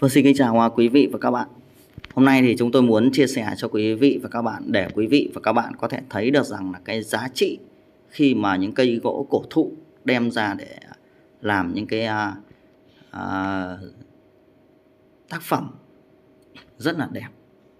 Xin kính chào quý vị và các bạn. Hôm nay thì chúng tôi muốn chia sẻ cho quý vị và các bạn để quý vị và các bạn có thể thấy được rằng là cái giá trị khi mà những cây gỗ cổ thụ đem ra để làm những cái tác phẩm rất là đẹp.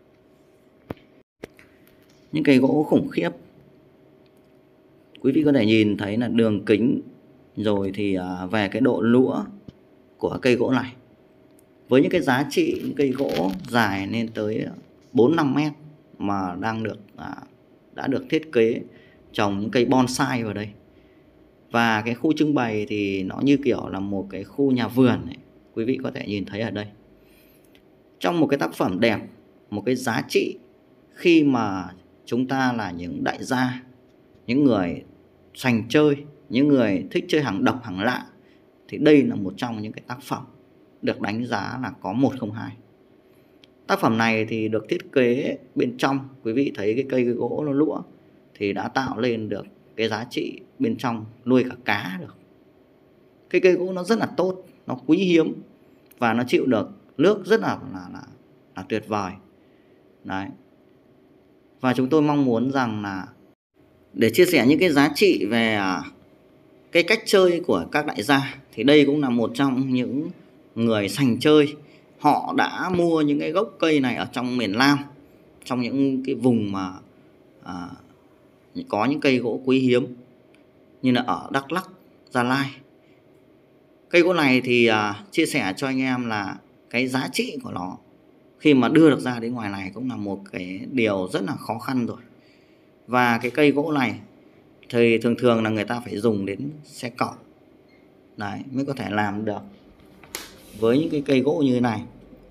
Những cây gỗ khủng khiếp. Quý vị có thể nhìn thấy là đường kính rồi thì về cái độ lũa của cây gỗ này. Với những cái giá trị những cây gỗ dài lên tới 4-5 mét mà đã được thiết kế trồng những cây bonsai vào đây. Và cái khu trưng bày thì nó như kiểu là một cái khu nhà vườn ấy. Quý vị có thể nhìn thấy ở đây. Trong một cái tác phẩm đẹp, một cái giá trị khi mà chúng ta là những đại gia, những người sành chơi, những người thích chơi hàng độc hàng lạ, thì đây là một trong những cái tác phẩm được đánh giá là có 102. Tác phẩm này thì được thiết kế bên trong, quý vị thấy cái cây gỗ nó lũa thì đã tạo lên được cái giá trị bên trong nuôi cả cá được. Cái cây gỗ nó rất là tốt, nó quý hiếm và nó chịu được nước rất là tuyệt vời. Đấy. Và chúng tôi mong muốn rằng là để chia sẻ những cái giá trị về cái cách chơi của các đại gia thì đây cũng là một trong những người sành chơi. Họ đã mua những cái gốc cây này ở trong miền Nam, trong những cái vùng mà có những cây gỗ quý hiếm như là ở Đắk Lắk, Gia Lai. Cây gỗ này thì chia sẻ cho anh em là cái giá trị của nó khi mà đưa được ra đến ngoài này cũng là một cái điều rất là khó khăn rồi. Và cái cây gỗ này thì thường là người ta phải dùng đến xe cẩu đấy mới có thể làm được với những cái cây gỗ như thế này.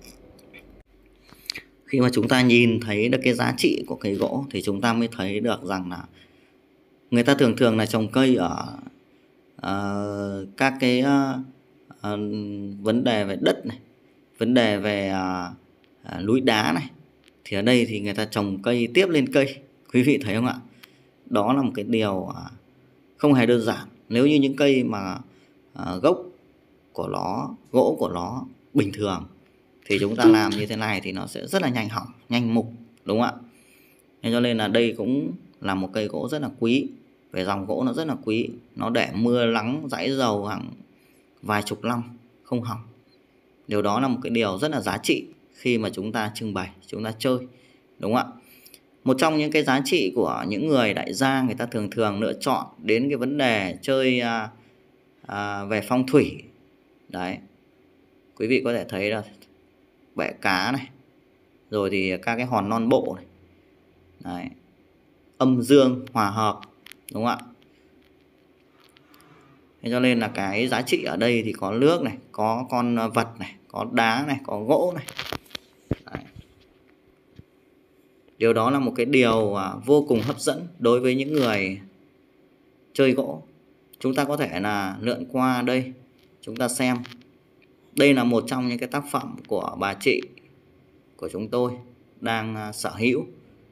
Khi mà chúng ta nhìn thấy được cái giá trị của cây gỗ thì chúng ta mới thấy được rằng là người ta thường là trồng cây ở các cái vấn đề về đất này, vấn đề về núi đá này, thì ở đây thì người ta trồng cây tiếp lên cây. Quý vị thấy không ạ? Đó là một cái điều không hề đơn giản. Nếu như những cây mà gốc của nó, gỗ của nó bình thường thì chúng ta làm như thế này thì nó sẽ rất là nhanh hỏng, nhanh mục, đúng không ạ? Nên cho nên là đây cũng là một cây gỗ rất là quý. Về dòng gỗ nó rất là quý, nó để mưa nắng rãi dầu hàng vài chục năm không hỏng. Điều đó là một cái điều rất là giá trị khi mà chúng ta trưng bày, chúng ta chơi, đúng không ạ? Một trong những cái giá trị của những người đại gia, người ta thường lựa chọn đến cái vấn đề chơi về phong thủy. Đấy, quý vị có thể thấy là bể cá này, rồi thì các cái hòn non bộ này. Đấy, âm dương hòa hợp, đúng không ạ? Thế cho nên là cái giá trị ở đây thì có nước này, có con vật này, có đá này, có gỗ này. Đấy. Điều đó là một cái điều vô cùng hấp dẫn đối với những người chơi gỗ. Chúng ta có thể là lượn qua đây, chúng ta xem. Đây là một trong những cái tác phẩm của bà chị của chúng tôi đang sở hữu.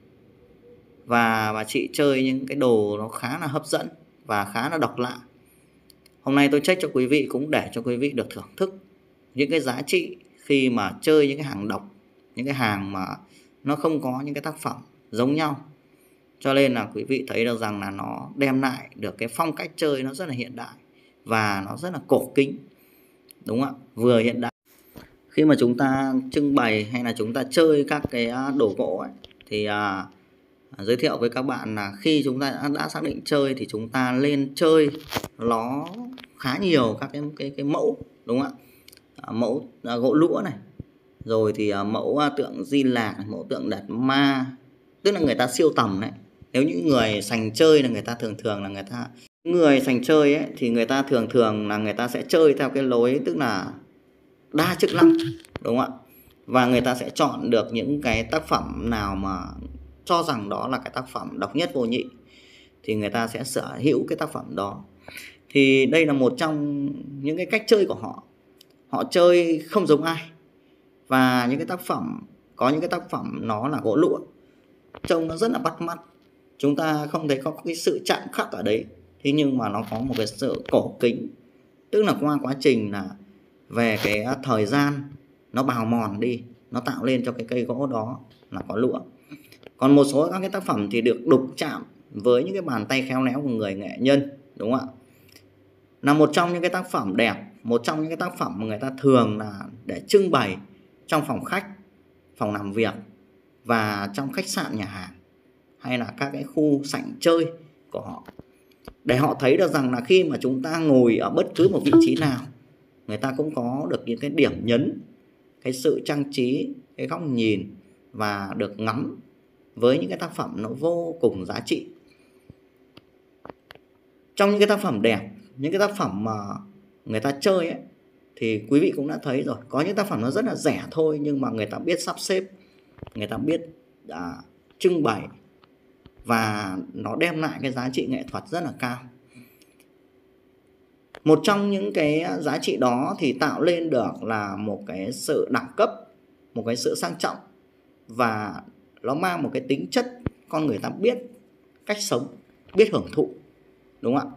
Và bà chị chơi những cái đồ nó khá là hấp dẫn và khá là độc lạ. Hôm nay tôi check cho quý vị cũng để cho quý vị được thưởng thức những cái giá trị khi mà chơi những cái hàng độc, những cái hàng mà nó không có những cái tác phẩm giống nhau. Cho nên là quý vị thấy được rằng là nó đem lại được cái phong cách chơi nó rất là hiện đại và nó rất là cổ kính, đúng không ạ? Vừa hiện đại. Khi mà chúng ta trưng bày hay là chúng ta chơi các cái đồ gỗ ấy, thì giới thiệu với các bạn là khi chúng ta đã xác định chơi thì chúng ta lên chơi nó khá nhiều các cái mẫu, đúng không ạ? Mẫu gỗ lũa này, rồi thì mẫu tượng Di Lạc, mẫu tượng Đạt Ma, tức là người ta siêu tầm đấy. Nếu những người sành chơi là người ta thường là người sành chơi ấy, thì người ta thường là người ta sẽ chơi theo cái lối tức là đa chức năng, đúng không ạ? Và người ta sẽ chọn được những cái tác phẩm nào mà cho rằng đó là cái tác phẩm độc nhất vô nhị thì người ta sẽ sở hữu cái tác phẩm đó. Thì đây là một trong những cái cách chơi của họ. Họ chơi không giống ai. Và những cái tác phẩm, có những cái tác phẩm nó là gỗ lũa, trông nó rất là bắt mắt. Chúng ta không thấy có cái sự chạm khắc ở đấy. Thế nhưng mà nó có một cái sự cổ kính. Tức là qua quá trình là về cái thời gian nó bào mòn đi, nó tạo lên cho cái cây gỗ đó là có lụa. Còn một số các cái tác phẩm thì được đục chạm với những cái bàn tay khéo léo của người nghệ nhân, đúng không ạ? Là một trong những cái tác phẩm đẹp, một trong những cái tác phẩm mà người ta thường là để trưng bày trong phòng khách, phòng làm việc và trong khách sạn, nhà hàng, hay là các cái khu sảnh chơi của họ, để họ thấy được rằng là khi mà chúng ta ngồi ở bất cứ một vị trí nào, người ta cũng có được những cái điểm nhấn, cái sự trang trí, cái góc nhìn và được ngắm với những cái tác phẩm nó vô cùng giá trị. Trong những cái tác phẩm đẹp, những cái tác phẩm mà người ta chơi ấy, thì quý vị cũng đã thấy rồi, có những tác phẩm nó rất là rẻ thôi, nhưng mà người ta biết sắp xếp, người ta biết trưng bày, và nó đem lại cái giá trị nghệ thuật rất là cao. Một trong những cái giá trị đó thì tạo lên được là một cái sự đẳng cấp, một cái sự sang trọng, và nó mang một cái tính chất con người ta biết cách sống, biết hưởng thụ, đúng không ạ?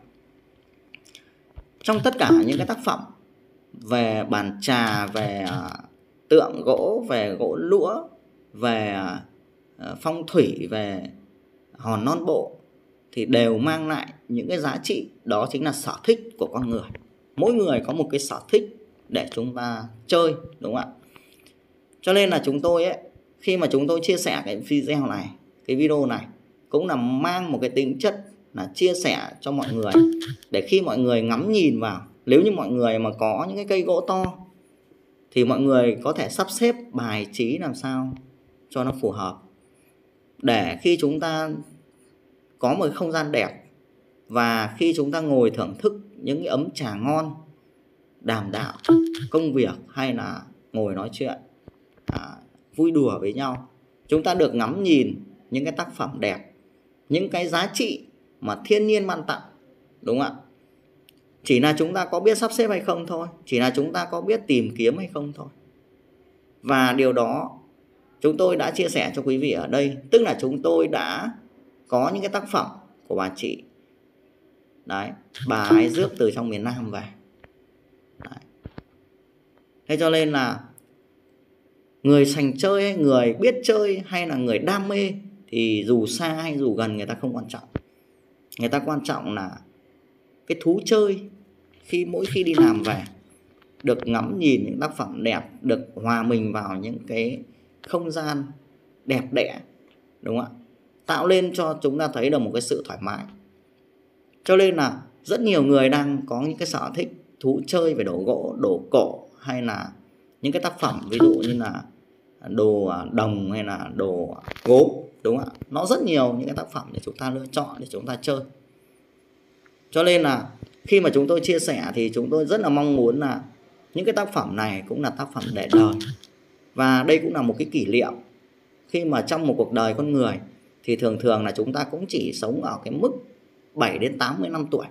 Trong tất cả những cái tác phẩm về bàn trà, về tượng gỗ, về gỗ lũa, về phong thủy, về hòn non bộ, thì đều mang lại những cái giá trị, đó chính là sở thích của con người. Mỗi người có một cái sở thích để chúng ta chơi, đúng không ạ? Cho nên là chúng tôi ấy, khi mà chúng tôi chia sẻ cái video này, cái video này cũng là mang một cái tính chất là chia sẻ cho mọi người, để khi mọi người ngắm nhìn vào, nếu như mọi người mà có những cái cây gỗ to thì mọi người có thể sắp xếp bài trí làm sao cho nó phù hợp, để khi chúng ta có một cái không gian đẹp, và khi chúng ta ngồi thưởng thức những cái ấm trà ngon, đàm đạo công việc, hay là ngồi nói chuyện vui đùa với nhau, chúng ta được ngắm nhìn những cái tác phẩm đẹp, những cái giá trị mà thiên nhiên ban tặng, đúng không ạ? Chỉ là chúng ta có biết sắp xếp hay không thôi, chỉ là chúng ta có biết tìm kiếm hay không thôi. Và điều đó chúng tôi đã chia sẻ cho quý vị ở đây, tức là chúng tôi đã có những cái tác phẩm của bà chị đấy, bà ấy rước từ trong miền Nam về đấy. Thế cho nên là người sành chơi, người biết chơi, hay là người đam mê, thì dù xa hay dù gần người ta không quan trọng. Người ta quan trọng là cái thú chơi, mỗi khi đi làm về, được ngắm nhìn những tác phẩm đẹp, được hòa mình vào những cái không gian đẹp đẽ, đúng không ạ? Tạo lên cho chúng ta thấy được một cái sự thoải mái. Cho nên là rất nhiều người đang có những cái sở thích thú chơi về đồ gỗ, đồ cổ, hay là những cái tác phẩm ví dụ như là đồ đồng hay là đồ gốm, đúng không ạ? Nó rất nhiều những cái tác phẩm để chúng ta lựa chọn để chúng ta chơi. Cho nên là khi mà chúng tôi chia sẻ thì chúng tôi rất là mong muốn là những cái tác phẩm này cũng là tác phẩm để đời. Và đây cũng là một cái kỷ niệm, khi mà trong một cuộc đời con người thì thường thường là chúng ta cũng chỉ sống ở cái mức 7 đến 80 năm tuổi.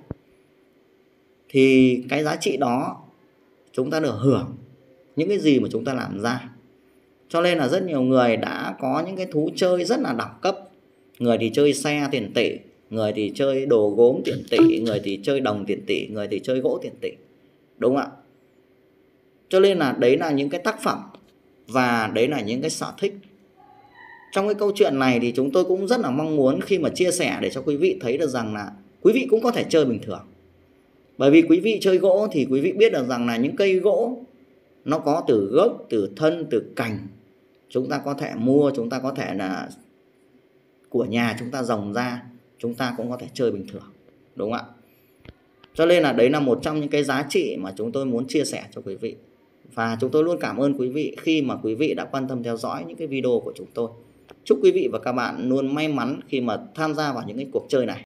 Thì cái giá trị đó chúng ta được hưởng những cái gì mà chúng ta làm ra. Cho nên là rất nhiều người đã có những cái thú chơi rất là đẳng cấp. Người thì chơi xe tiền tỷ, người thì chơi đồ gốm tiền tỷ, người thì chơi đồng tiền tỷ, người thì chơi gỗ tiền tỷ, đúng không ạ? Cho nên là đấy là những cái tác phẩm, và đấy là những cái sở thích. Trong cái câu chuyện này thì chúng tôi cũng rất là mong muốn khi mà chia sẻ để cho quý vị thấy được rằng là quý vị cũng có thể chơi bình thường. Bởi vì quý vị chơi gỗ thì quý vị biết được rằng là những cây gỗ nó có từ gốc, từ thân, từ cành. Chúng ta có thể mua, chúng ta có thể là của nhà chúng ta trồng ra, chúng ta cũng có thể chơi bình thường, đúng không ạ? Cho nên là đấy là một trong những cái giá trị mà chúng tôi muốn chia sẻ cho quý vị. Và chúng tôi luôn cảm ơn quý vị khi mà quý vị đã quan tâm theo dõi những cái video của chúng tôi. Chúc quý vị và các bạn luôn may mắn khi mà tham gia vào những cái cuộc chơi này.